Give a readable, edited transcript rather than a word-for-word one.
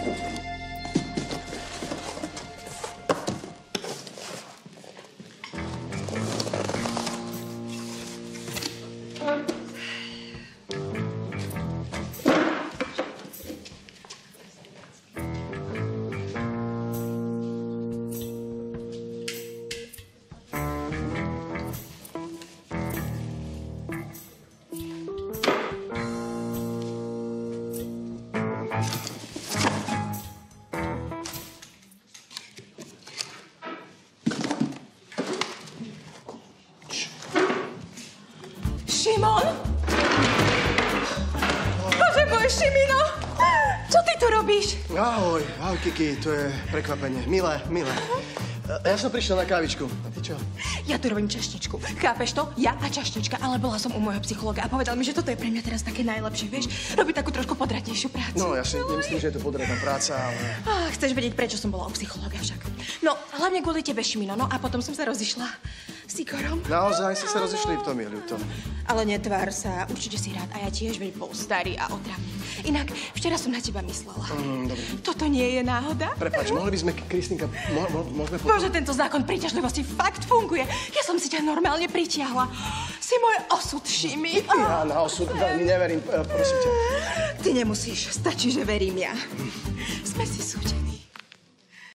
Šimon? Bože môj, Šimino! Čo ty tu robíš? Ahoj, Kiki, to je prekvapenie. Milé. Ja som prišiel na kávičku. A ty čo? Ja tu robím čaštičku. Chápeš to? Ja a čaštička. Ale bola som u môjho psychologa a povedal mi, že toto je pre mňa teraz také najlepšie, vieš? Robiť takú trošku podratnejšiu prácu. No, ja si nemyslím, že je to podratná práca, ale... Chceš vedieť, prečo som bola u psychologa však? No, hlavne kvôli tebe, Šimino. No a potom som sa rozišla s Igorom. Naozaj si sa rozišli, v tom je ľúto. Ale netvár sa, určite si rád. A ja tiež, veď bol starý a otravný. Inak, včera som na teba myslela. Dobre. Toto nie je náhoda? Prepáč, mohli by sme, Kristýnka, môžeme... Bože, tento zákon príťažlivosti fakt funguje. Ja som si ťa normálne pritiahla. Si môj osud, Šimi. Ja na osud veľmi neverím, prosím ťa. Ty nemusíš, stačí, že verím ja. Sme si súdení.